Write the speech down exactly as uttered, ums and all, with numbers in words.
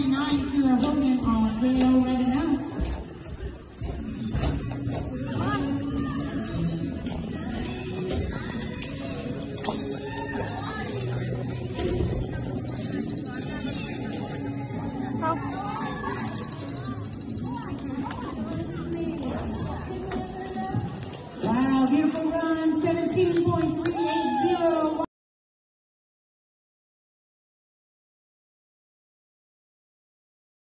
twenty-nine, Kierra Hougen on video ready now. Wow, beautiful run, seventeen point three.